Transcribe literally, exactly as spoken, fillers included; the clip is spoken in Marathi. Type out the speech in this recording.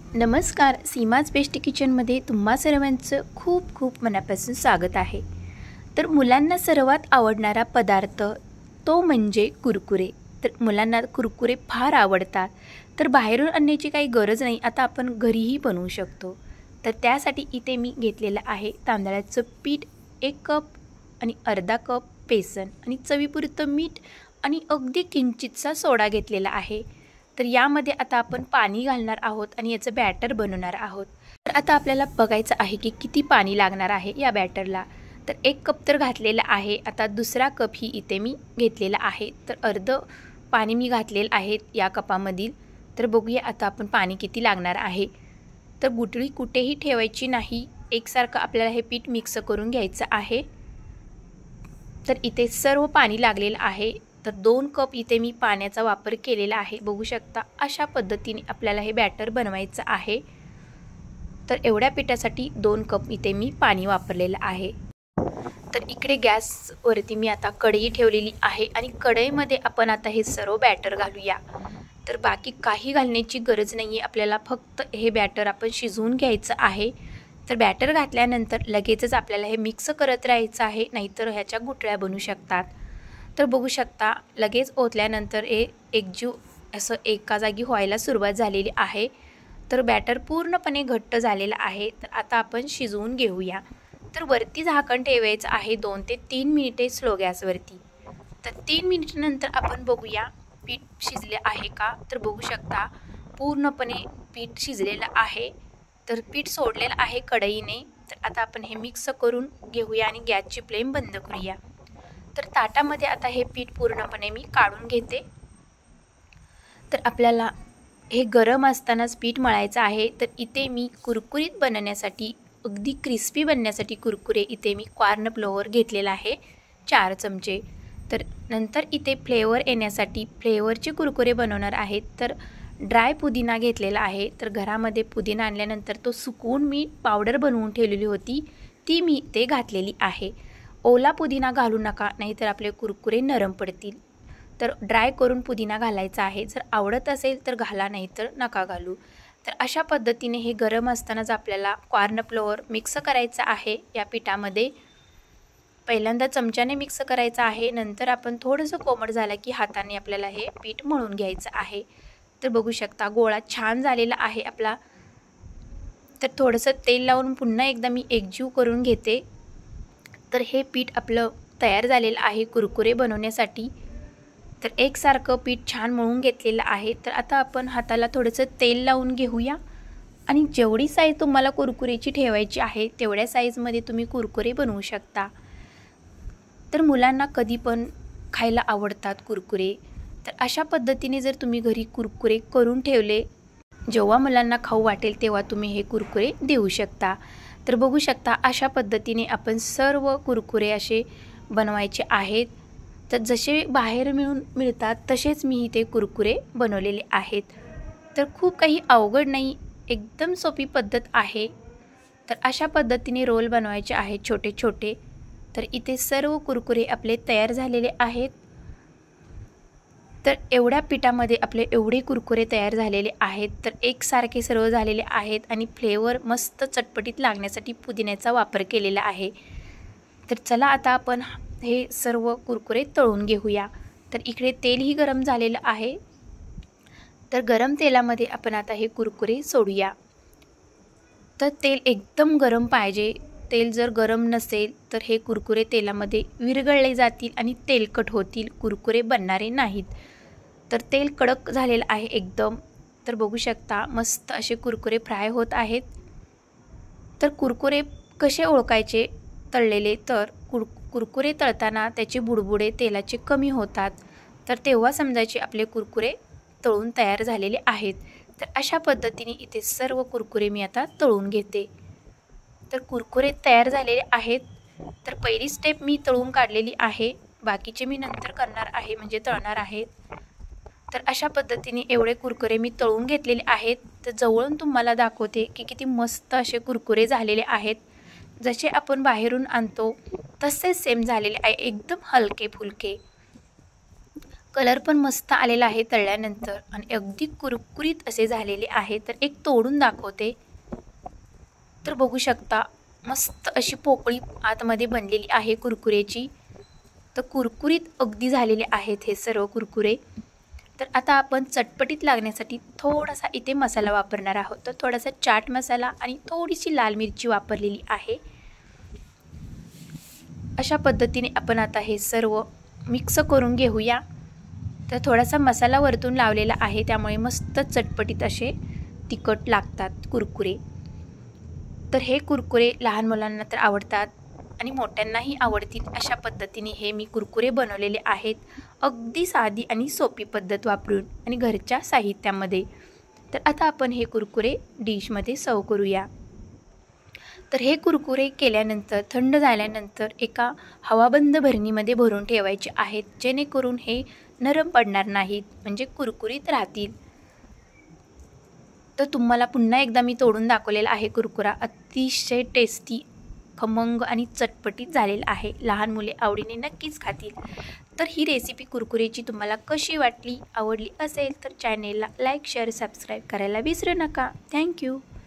नमस्कार, सीमाज बेस्ट किचनमध्ये तुम्हा सर्वांचं खूप खूप मनापासून स्वागत आहे। तर मुलांना सर्वात आवडणारा पदार्थ तो म्हणजे कुरकुरे। तर मुलांना कुरकुरे फार आवडतात, तर बाहेरून आणण्याची काही गरज नाही, आता आपण घरीही बनवू शकतो। तर त्यासाठी इथे मी घेतलेलं आहे तांदळाचं पीठ एक कप आणि अर्धा कप बेसन आणि चवीपुरतं मीठ आणि अगदी किंचितसा सोडा घेतलेला आहे। तर यामध्ये आता आपण पाणी घालणार आहोत आणि याचं बॅटर बनवणार आहोत। तर आता आपल्याला बघायचं आहे की किती पाणी लागणार आहे या बॅटरला। तर एक कप तर घातलेला आहे, आता दुसरा कप ही इथे मी घेतलेला आहे। तर अर्ध पाणी मी घातलेलं आहे या कपामधील। तर बघूया आता आपण पाणी किती लागणार आहे। तर गुठळी कुठेही ठेवायची नाही, एकसारखं आपल्याला हे पीठ मिक्स करून घ्यायचं आहे। तर इथे सर्व पाणी लागलेलं आहे। तर दोन कप इथे मी पाण्याचा वापर केलेला आहे, बघू शकता। अशा पद्धतीने आपल्याला हे बॅटर बनवायचं आहे। तर एवढ्या पिठासाठी दोन कप इथे मी पाणी वापरलेलं आहे। तर इकडे गॅसवरती मी आता कढई ठेवलेली आहे आणि कढईमध्ये आपण आता हे सर्व बॅटर घालूया। तर बाकी काही घालण्याची गरज नाही आहे, आपल्याला फक्त हे बॅटर आपण शिजवून घ्यायचं आहे। तर बॅटर घातल्यानंतर लगेचच आपल्याला हे मिक्स करत राहायचं आहे, नाहीतर ह्याच्या गुठळ्या बनू शकतात। तर बघू शकता लगेच ओतल्यानंतर हे एकजीव असं एका जागी व्हायला सुरुवात झालेली आहे। तर बॅटर पूर्णपणे घट्ट झालेलं आहे। तर आता आपण शिजवून घेऊया। तर वरती झाकण ठेवायचं आहे दोन ते तीन मिनिटे स्लो गॅसवरती। तर तीन मिनिटानंतर आपण बघूया पीठ शिजले आहे का। तर बघू शकता पूर्णपणे पीठ शिजलेलं आहे। तर पीठ सोडलेलं आहे कढईने। तर आता आपण हे मिक्स करून घेऊया आणि गॅसची फ्लेम बंद करूया। तर ताटामध्ये आता हे पीठ पूर्णपणे मी काढून घेते। तर आपल्याला हे गरम असतानाच पीठ मळायचं आहे। तर इथे मी कुरकुरीत बनवण्यासाठी अगदी क्रिस्पी बनण्यासाठी कुरकुरे इथे मी कॉर्न फ्लोअर घेतलेला आहे चार चमचे। तर नंतर इथे फ्लेवर येण्यासाठी फ्लेवरचे कुरकुरे बनवणार आहेत। तर ड्राय पुदिना घेतलेला आहे। तर घरामध्ये पुदिना आणल्यानंतर तो सुकवून मी पावडर बनवून ठेवलेली होती, ती मी इथे घातलेली आहे। ओला पुदिना घालू नका, नाहीतर आपले कुरकुरे नरम पडतील। तर ड्राय करून पुदिना घालायचा आहे, जर आवडत असेल तर घाला, नाहीतर नका घालू। तर अशा पद्धतीने हे गरम असतानाच आपल्याला कॉर्न फ्लोअर मिक्स करायचं आहे या पिठामध्ये। पहिल्यांदा चमच्याने मिक्स करायचं आहे, नंतर आपण थोडंसं कोमट झालं की हाताने आपल्याला हे पीठ मळून घ्यायचं आहे। तर बघू शकता गोळा छान झालेला आहे आपला। तर थोडंसं तेल लावून पुन्हा एकदा मी एकजीव करून घेते। तर हे पीठ आपलं तयार झालेलं आहे कुरकुरे बनवण्यासाठी। तर एकसारखं पीठ छान मळून घेतलेलं आहे। तर आता आपण हाताला थोडंसं तेल लावून घेऊया आणि जेवढी साईज तुम्हाला कुरकुरेची ठेवायची आहे तेवढ्या साईजमध्ये तुम्ही कुरकुरे बनवू शकता। तर मुलांना कधी पण खायला आवडतात कुरकुरे। तर अशा पद्धतीने जर तुम्ही घरी कुरकुरे करून ठेवले, जेव्हा मुलांना खाऊ वाटेल तेव्हा तुम्ही हे कुरकुरे देऊ शकता। तर बघू शकता अशा पद्धतीने आपण सर्व कुरकुरे असे बनवायचे आहेत। तर जसे बाहेर मिळून मिळतात तसेच मी इथे कुरकुरे बनवलेले आहेत। तर खूप काही अवघड नाही, एकदम सोपी पद्धत आहे। तर अशा पद्धतीने रोल बनवायचे आहेत छोटे छोटे। तर इथे सर्व कुरकुरे आपले तयार झालेले आहेत। तर एवढ्या पिठामध्ये आपले एवढे कुरकुरे तयार झालेले आहेत। तर एकसारखे सर्व झालेले आहेत आणि फ्लेवर मस्त चटपटीत लागण्यासाठी पुदिन्याचा वापर केलेला आहे। तर चला आता आपण हे सर्व कुरकुरे तळून घेऊया। तर इकडे तेलही गरम झालेलं आहे। तर गरम तेलामध्ये आपण आता हे कुरकुरे सोडूया। तर तेल एकदम गरम पाहिजे, तेल जर गरम नसेल तर हे कुरकुरे तेलामध्ये विरघळले जातील आणि तेलकट होतील, कुरकुरे बनणारे नाहीत। तर तेल कडक झालेलं आहे एकदम। तर बघू शकता मस्त असे कुरकुरे फ्राय होत आहेत। तर कुरकुरे कसे ओळखायचे तळलेले, तर कुर कुरकुरे तळताना त्याचे बुडबुडे तेलाचे कमी होतात, तर तेव्हा समजायचे आपले कुरकुरे तळून तयार झालेले आहेत। तर अशा पद्धतीने इथे सर्व कुरकुरे मी आता तळून घेते। तर कुरकुरे तयार झालेले आहेत। तर पहिली स्टेप मी तळून काढलेली आहे, बाकीचे मी नंतर करणार आहे, म्हणजे तळणार आहे। तर अशा पद्धतीने एवढे कुरकुरे मी तळून घेतलेले आहेत। तर जवळून तुम्हाला दाखवते की किती मस्त असे कुरकुरे झालेले आहेत, जसे आपण बाहेरून आणतो तसेच सेम झालेले आहे, एकदम हलके फुलके। कलर पण मस्त आलेला आहे तळल्यानंतर आणि अगदी कुरकुरीत असे झालेले आहे। तर एक तोडून दाखवते। तर बघू शकता मस्त अशी पोकळी आतमध्ये बनलेली आहे कुरकुरेची। तर कुरकुरीत अगदी झालेले आहेत हे सर्व कुरकुरे। तर आता आपण चटपटीत लागण्यासाठी थोडासा इथे मसाला वापरणार आहोत। तर थोडासा चाट मसाला आणि थोडीशी लाल मिरची वापरलेली आहे। अशा पद्धतीने आपण आता हे सर्व मिक्स करून घेऊया। तर थोडासा मसाला वरतून लावलेला आहे त्यामुळे मस्त चटपटीत असे तिखट लागतात कुरकुरे। तर हे कुरकुरे लहान मुलांना तर आवडतात आणि मोठ्यांनाही आवडतील अशा पद्धतीने हे मी कुरकुरे बनवलेले आहेत। अगदी साधी आणि सोपी पद्धत वापरून आणि घरच्या साहित्यामध्ये। तर आता आपण हे कुरकुरे डिशमध्ये सर्व करूया। तर हे कुरकुरे केल्यानंतर थंड झाल्यानंतर एका हवाबंद भरणीमध्ये भरून ठेवायचे आहेत, जेणेकरून हे नरम पडणार नाहीत, म्हणजे कुरकुरीत राहतील। तर तुम्हाला पुन्हा एकदा मी तोडून दाखवलेला आहे कुरकुरा। अतिशय टेस्टी, खमंग आणि चटपटीत झालेला आहे। लहान मुले आवडीने नक्कीच खातील। तर ही रेसिपी कुरकुरेची तुम्हाला कशी वाटली, आवडली असेल तर चॅनेलला लाईक शेअर सबस्क्राईब करायला विसरू नका। थँक्यू।